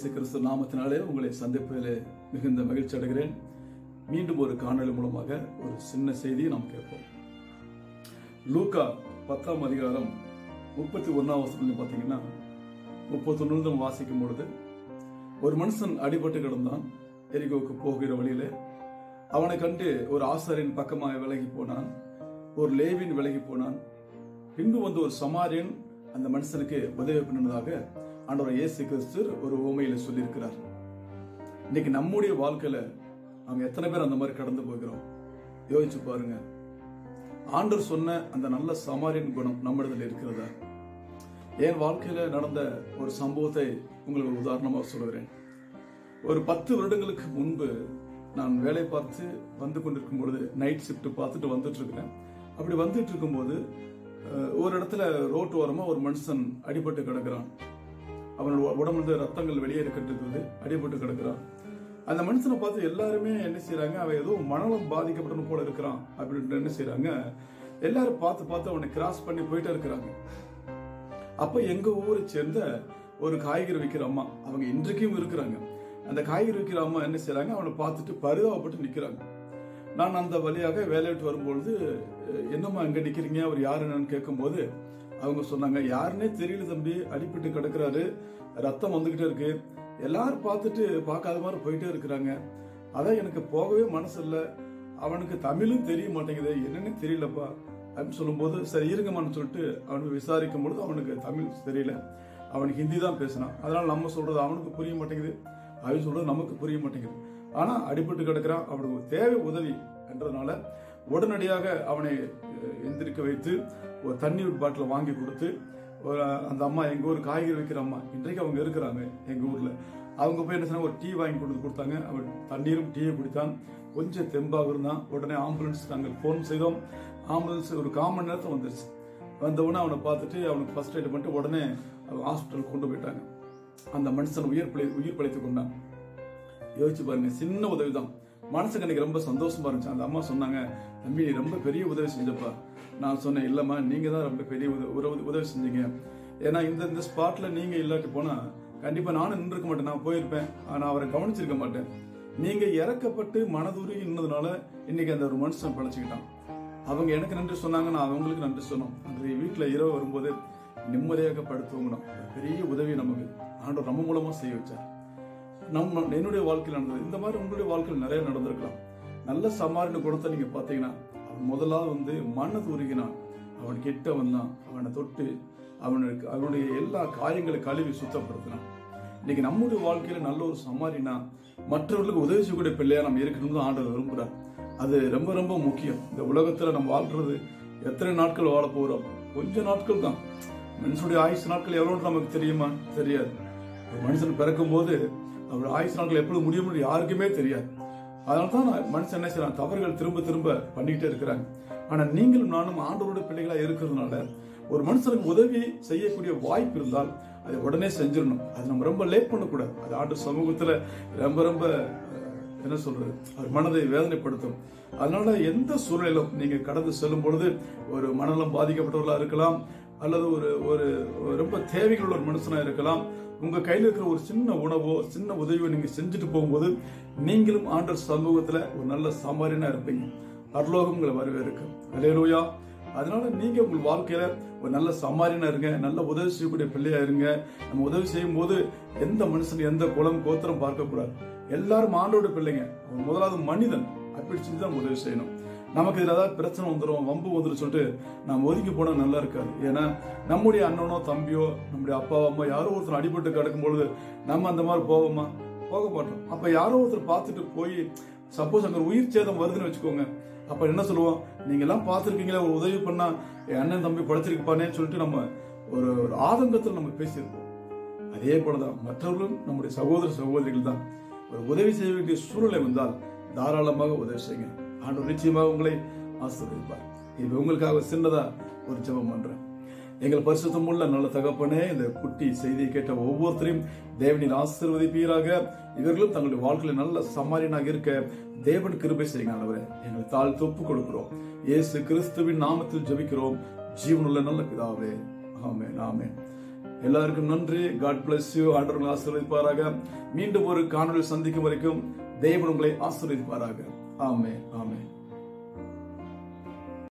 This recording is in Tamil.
இயேசு கிறிஸ்து நாமத்தினாலே உங்களை சந்திப்பதிலே மிகுந்த மகிழ்ச்சி அடைகிறேன். மீண்டும் ஒரு காணொளி மூலமாக ஒரு சின்ன செய்தியை நாம் கேட்போம். லூக்கா 10ஆம் அதிகாரம் 31ஆம் வசனம் பார்த்தீங்கன்னா 31 வாசிக்கும் பொழுது, ஒரு மனுஷன் அடிபட்டு கிடந்தான். எரிகோவுக்கு போகிற வழியில அவனை கண்டு ஒரு ஆசாரியன் பக்கமாக விலகி போனான், ஒரு லேவியன் விலகி போனான். பின்பு வந்து ஒரு சமாரியன் அந்த மனுஷனுக்கு உதவி பண்ணினதாக ஆண்டவர் இயேசு கிறிஸ்து ஒரு உவமையில சொல்லியிருக்கிறார். இன்னைக்கு நம்முடைய வாழ்க்கையில நாம் எத்தனை பேர் அந்த மாதிரி கடந்து போகிறோம் யோசிச்சு பாருங்க. ஆண்டவர் சொன்ன அந்த நல்ல சமாரியன் குணம் நம்மிடத்தில் இருக்கிறதா? என் வாழ்க்கையில நடந்த ஒரு சம்பவத்தை உங்களுக்கு ஒரு உதாரணமாக சொல்லுகிறேன். ஒரு 10 வருடங்களுக்கு முன்பு நான் வேலை பார்த்து வந்து கொண்டிருக்கும் பொழுது நைட் ஷிப்ட் பார்த்துட்டு வந்துட்டு இருக்கிறேன். அப்படி வந்துட்டு இருக்கும்போது ஒரு இடத்துல ரோட்டு ஓரமா ஒரு மனுஷன் அடிபட்டு கிடக்கிறான். அவனோட உடம்புல ரத்தங்கள் வெளியேறி கட்டுறது, அடிபட்டு கிடக்கிறான். அந்த மனுஷனை பார்த்து எல்லாருமே என்ன செய்யறாங்க, அவன் ஏதோ மனநலம் பாதிக்கப்பட்டவன் போல இருக்கிறான் அப்படின்ட்டு என்ன செய்யறாங்க, எல்லாரும் பார்த்து அவனை கிராஸ் பண்ணி போயிட்டே இருக்கிறாங்க. அப்ப எங்க ஊரை சேர்ந்த ஒரு காய்கறி விற்கிற அம்மா, அவங்க இன்றைக்கும் இருக்கிறாங்க. அந்த காய்கறி விற்கிற அம்மா என்ன செய்யறாங்க, அவனை பார்த்துட்டு பரிதாபப்பட்டு நிக்கிறாங்க. நான் அந்த வழியாக வேலை விட்டு வரும்பொழுது, என்னம்மா எங்க நிக்கிறீங்க, அவர் யாரு என்னன்னு கேட்கும் போது அவங்க சொன்னாங்க, யாருன்னே தெரியல தம்பி, அடிபட்டு கிடக்குறாரு, ரத்தம் வந்துகிட்டே இருக்கு, எல்லாரும் பார்த்துட்டு பார்க்காத மாதிரி போயிட்டே இருக்கிறாங்க. அதான் எனக்கு போகவே மனசு இல்லை, அவனுக்கு தமிழும் தெரிய மாட்டேங்குது, என்னன்னு தெரியலப்பா அப்படின்னு சொல்லும்போது, சரி இருங்கம்மான்னு சொல்லிட்டு அவனுக்கு விசாரிக்கும் பொழுது அவனுக்கு தமிழ் தெரியல, அவனுக்கு ஹிந்தி தான் பேசினான். அதனால நம்ம சொல்றது அவனுக்கு புரிய மாட்டேங்குது, அவன் சொல்றது நமக்கு புரிய மாட்டேங்குது. ஆனா அடிபட்டு கிடக்கிறான், அவனுக்கு தேவை உதவி என்றதுனால உடனடியாக அவனை எந்திரிக்க வைத்து ஒரு தண்ணீர் பாட்டில் வாங்கி கொடுத்து, அந்த அம்மா எங்க ஊர் காய்கறி விற்கிற அம்மா, இன்றைக்கு அவங்க இருக்கிறாங்க எங்க ஊர்ல, அவங்க போய் என்ன சொன்னாங்க, ஒரு டீ வாங்கி கொடுத்தாங்க. அவன் தண்ணீரும் டீயை குடித்தான், கொஞ்சம் தெம்பாக இருந்தான். உடனே ஆம்புலன்ஸ் நாங்கள் போன் செய்தோம். ஆம்புலன்ஸ் ஒரு 1/4 மணி நேரத்தில் வந்துருச்சு. வந்தவுடனே அவனை பார்த்துட்டு அவனுக்கு ஃபர்ஸ்ட் எய்ட் பண்ணிட்டு உடனே ஹாஸ்பிட்டல் கொண்டு போயிட்டாங்க. அந்த மனுஷன் உயிர் பிழைத்துக் கொண்டான். யோசிச்சு பாருங்க, சின்ன உதவி தான், மனசுக்கு எனக்கு ரொம்ப சந்தோஷமா இருந்துச்சு. அந்த அம்மா சொன்னாங்க, தம்பி நீ ரொம்ப பெரிய உதவி செஞ்சப்பா. நான் சொன்னேன், இல்லம்மா நீங்க தான் ரொம்ப பெரிய உதவி செஞ்சீங்க. ஏன்னா இந்த ஸ்பாட்ல நீங்க இல்லாட்டி போனா கண்டிப்பா நானும் நின்றுக்க மாட்டேன், நான் போயிருப்பேன், ஆனா அவரை கவனிச்சிருக்க மாட்டேன். நீங்க இறக்கப்பட்டு மனதுருகி நின்னதுனால இன்னைக்கு அந்த ஒரு மனுஷன் பழச்சிக்கிட்டான். அவங்க எனக்கு நன்றி சொன்னாங்க, நான் அவங்களுக்கு நன்றி சொன்னோம். அந்த வீட்டுல இரவு வரும்போது நிம்மதியாக படுத்துவங்கணும். பெரிய உதவி நமக்கு ஆண்டவர் நம்ம மூலமா செய்ய வச்சார். என்னுடைய வாழ்க்கையில் நடந்தது. இந்த மாதிரி உங்களுடைய வாழ்க்கையில் நிறைய நடந்திருக்கலாம். நல்ல சமாரியன் குணத்தை நீங்க பாத்தீங்கன்னா, அவன் முதலாவது வந்து மனது உருகினான், அவன் கிட்ட வந்தான், அவனை தொட்டு அவனுடைய எல்லா காயங்களை கழுவி சுத்தப்படுத்தினான். இன்னைக்கு நம்முடைய வாழ்க்கையில நல்ல ஒரு சமாரியனா மற்றவர்களுக்கு உதவி செய்யக்கூடிய பிள்ளையா நம்ம இருக்கணும்னு ஆண்டவர் விரும்புறார். அது ரொம்ப ரொம்ப முக்கியம். இந்த உலகத்துல நம்ம வாழ்றது எத்தனை நாட்கள் வாழ போறோம்? கொஞ்ச நாட்கள் தான். மனுஷனுடைய ஆயுசு நாட்கள் எவ்வளவு நமக்கு தெரியுமா? தெரியாது. ஒரு மனுஷன் பிறக்கும் போது அவர் ஆயுசு நாட்கள் எப்பொழுது முடியும் யாருக்குமே தெரியாது. அதனால்தான் மனுஷன் என்ன செய்யறான், தவறுகள் திரும்ப பண்ணிக்கிட்டே இருக்கிறாங்க. ஆனா நீங்களும் நானும் ஆண்டவருடைய பிள்ளைகளா இருக்கிறதுனால ஒரு மனுஷனுக்கு உதவி செய்யக்கூடிய வாய்ப்பு இருந்தால் அதை உடனே செஞ்சிடணும். அது நம்ம ரொம்ப லேட் பண்ணக்கூடாது. அது ஆண்டு சமூகத்துல ரொம்ப என்ன சொல்றது, அவர் மனதை வேதனைப்படுத்தும். அதனால எந்த சூழ்நிலையிலும் நீங்க கடந்து செல்லும் பொழுது, ஒரு மனநலம் பாதிக்கப்பட்டவர்களா இருக்கலாம், அல்லது ஒரு ரொம்ப தேவைகள் ஒரு மனுஷனா இருக்கலாம், உங்க கையில் இருக்கிற ஒரு சின்ன உணவோ சின்ன உதவியோ நீங்க செஞ்சுட்டு போகும்போது நீங்களும் ஆண்டவர் சமூகத்துல ஒரு நல்ல சமாரியனா இருப்பீங்க. பரலோகம் உங்களை வரவேற்கும். அல்லேலூயா. அதனால நீங்க உங்கள் வாழ்க்கையில ஒரு நல்ல சமாரியனா இருங்க, நல்ல உதவி செய்யக்கூடிய பிள்ளையா இருங்க. நம்ம உதவி செய்யும் போது எந்த மனுஷன் எந்த குலம் கோத்திரம் பார்க்க கூடாது. எல்லாரும் ஆண்டோட பிள்ளைங்க. முதலாவது மனிதன், அப்படி செஞ்சுதான் உதவி செய்யணும். நமக்கு இதுல ஏதாவது பிரச்சனை வந்துடும், வம்பு வந்துடும் சொல்லிட்டு நம்ம ஒதுக்கி போனா நல்லா இருக்காது. ஏன்னா நம்முடைய அண்ணனோ தம்பியோ நம்முடைய அப்பாவோ அம்மா யாரோ ஒருத்தர் அடிபட்டு கிடக்கும் பொழுது நம்ம அந்த மாதிரி போவோமா? போக மாட்டோம். அப்ப யாரோ ஒருத்தர் பார்த்துட்டு போய், சப்போஸ் அங்க உயிர் சேதம் வருதுன்னு வச்சுக்கோங்க, அப்ப என்ன சொல்லுவோம், நீங்க எல்லாம் பார்த்திருக்கீங்களா, ஒரு உதவி பண்ணா என் அண்ணன் தம்பி படைச்சிருப்பானேன்னு சொல்லிட்டு நம்ம ஒரு ஆதங்கத்தில் நம்ம பேசியிருப்போம். அதே போலதான் மற்றவர்களும் நம்முடைய சகோதர சகோதரிகள் தான். ஒரு உதவி செய்ய வேண்டிய சூழ்நிலை வந்தால் தாராளமாக உதவி செய்யுங்க. ஆண்டவர் நிச்சயமாக உங்களை ஆசீர்வதிப்பார். இப்ப உங்களுக்காக சின்னதா ஒரு ஜெபம் பண்றேன். எங்கள் பரிசுத்தம் உள்ள நல்ல தகப்பனே, இந்த குட்டி செய்தியை கேட்ட ஒவ்வொருத்தரையும் தேவனின் ஆசீர்வதிப்பீராக. இவர்களும் தங்களுடைய வாழ்க்கையில நல்ல சமாரியனாக இருக்க தேவன் கிருபை செய்யுங்க ஆண்டவரே. எங்களை தாழ்த்தி ஒப்புக் கொடுக்கிறோம். இயேசு கிறிஸ்துவின் நாமத்தில் ஜெபிக்கிறோம், ஜீவனுள்ள நல்ல பிதாவே. ஆமென், ஆமென். எல்லாருக்கும் நன்றி. God bless you. ஆண்டவர் ஆசீர்வதிப்பாராக. மீண்டும் ஒரு காணொலி சந்திக்கும் வரைக்கும் தேவன் உங்களை ஆசீர்வதிப்பாராக. ஆமென், ஆமென்.